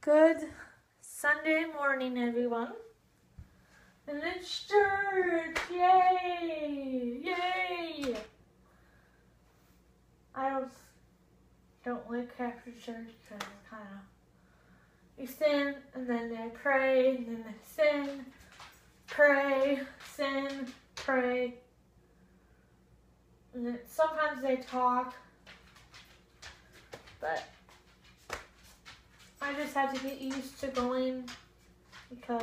Good Sunday morning, everyone. And it's church! Yay! Yay! I don't like after church because it's kind of, you sin, and then they pray, and then they sin, pray, and then sometimes they talk, but I just have to get used to going because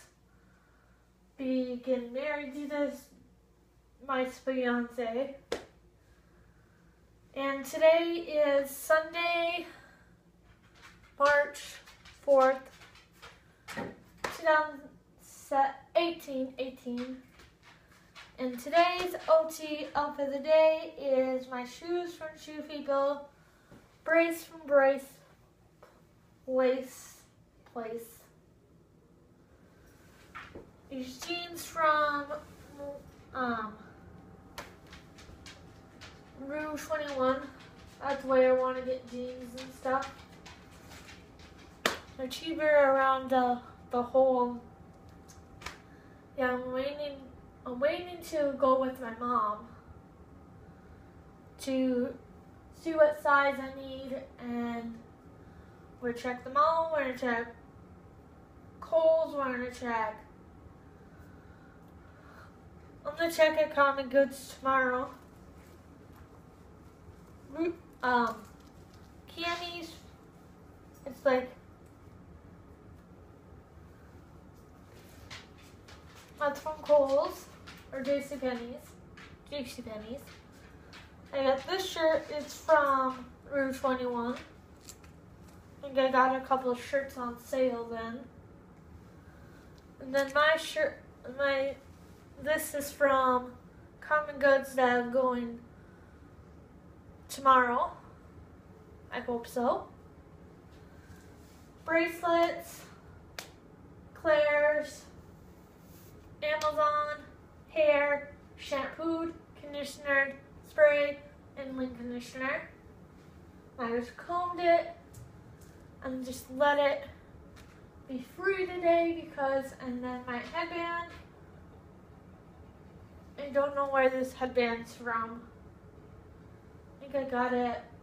getting married to this my fiance. And today is Sunday, March 4th, 2018. And today's OT of the day is my shoes from Shoe People, brace from Brace Lace Place. These jeans from Rouge 21. That's where I want to get jeans and stuff. They're cheaper around the whole. Yeah, I'm waiting to go with my mom to see what size I need, and we're gonna check them all. We're gonna check Kohl's. We're gonna check. I'm gonna check at Common Goods tomorrow. Camis. It's like that's from Kohl's or JCPenney's. I got this shirt. It's from Rouge 21. I think I got a couple of shirts on sale then. And then my shirt, this is from Common Goods that I'm going tomorrow. I hope so. Bracelets, Claire's, Amazon, hair, shampooed, conditionered, spray, and lint conditioner. I just combed it and just let it be free today and then my headband, I don't know where this headband's from. I think I got it